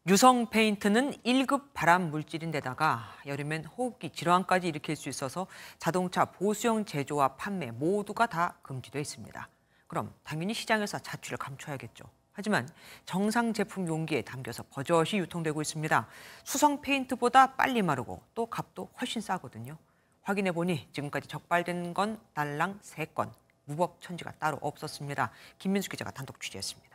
유성 페인트는 1급 발암 물질인데다가 여름엔 호흡기 질환까지 일으킬 수 있어서 자동차 보수용 제조와 판매 모두가 다 금지돼 있습니다. 그럼 당연히 시장에서 자취를 감춰야겠죠. 하지만 정상 제품 용기에 담겨서 버젓이 유통되고 있습니다. 수성 페인트보다 빨리 마르고 또 값도 훨씬 싸거든요. 확인해보니 지금까지 적발된 건 달랑 3건, 무법 천지가 따로 없었습니다. 김민수 기자가 단독 취재했습니다.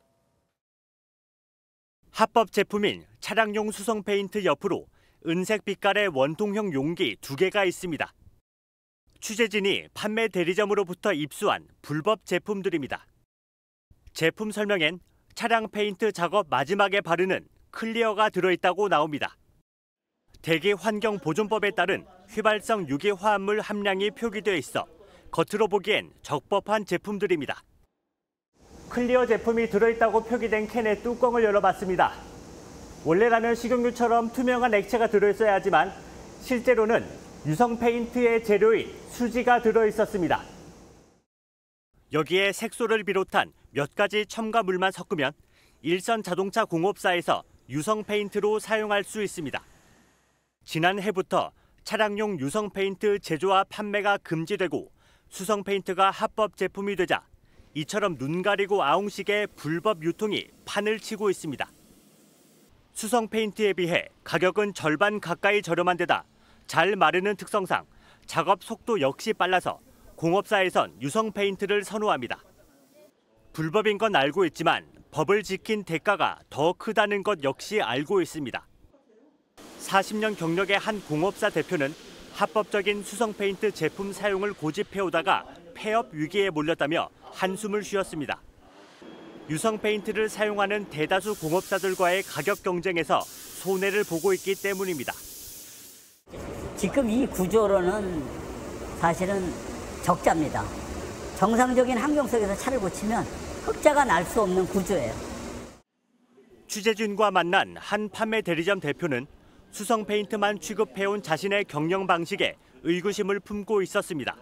합법 제품인 차량용 수성 페인트 옆으로 은색 빛깔의 원통형 용기 2개가 있습니다. 취재진이 판매 대리점으로부터 입수한 불법 제품들입니다. 제품 설명엔 차량 페인트 작업 마지막에 바르는 클리어가 들어있다고 나옵니다. 대기환경보존법에 따른 휘발성 유기화합물 함량이 표기되어 있어 겉으로 보기엔 적법한 제품들입니다. 클리어 제품이 들어있다고 표기된 캔의 뚜껑을 열어봤습니다. 원래라면 식용유처럼 투명한 액체가 들어있어야 하지만 실제로는 유성 페인트의 재료인 수지가 들어있었습니다. 여기에 색소를 비롯한 몇 가지 첨가물만 섞으면 일선 자동차 공업사에서 유성 페인트로 사용할 수 있습니다. 지난해부터 차량용 유성 페인트 제조와 판매가 금지되고 수성 페인트가 합법 제품이 되자 이처럼 눈 가리고 아웅식의 불법 유통이 판을 치고 있습니다. 수성 페인트에 비해 가격은 절반 가까이 저렴한 데다 잘 마르는 특성상 작업 속도 역시 빨라서 공업사에선 유성 페인트를 선호합니다. 불법인 건 알고 있지만 법을 지킨 대가가 더 크다는 것 역시 알고 있습니다. 40년 경력의 한 공업사 대표는 합법적인 수성 페인트 제품 사용을 고집해오다가 폐업 위기에 몰렸다며 한숨을 쉬었습니다. 유성 페인트를 사용하는 대다수 공업사들과의 가격 경쟁에서 손해를 보고 있기 때문입니다. 지금 이 구조로는 사실은 적자입니다. 정상적인 환경 속에서 차를 고치면 흑자가 날 수 없는 구조예요. 취재진과 만난 한 판매 대리점 대표는 수성 페인트만 취급해온 자신의 경영 방식에 의구심을 품고 있었습니다.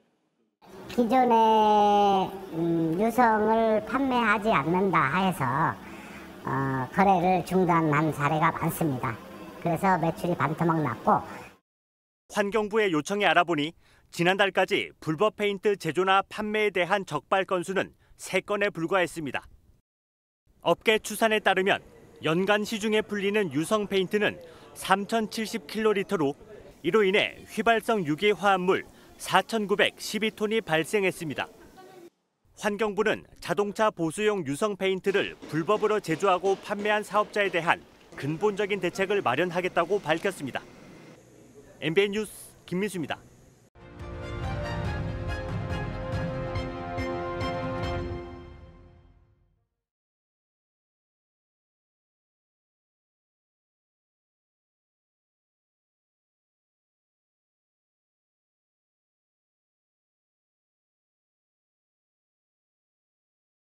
기존에 유성을 판매하지 않는다 해서 거래를 중단한 사례가 많습니다. 그래서 매출이 반토막 났고. 환경부의 요청에 알아보니 지난달까지 불법 페인트 제조나 판매에 대한 적발 건수는 3건에 불과했습니다. 업계 추산에 따르면 연간 시중에 풀리는 유성 페인트는 3,070킬로리터로 이로 인해 휘발성 유기화합물 4,912톤이 발생했습니다. 환경부는 자동차 보수용 유성 페인트를 불법으로 제조하고 판매한 사업자에 대한 근본적인 대책을 마련하겠다고 밝혔습니다. MBN 뉴스 김민수입니다.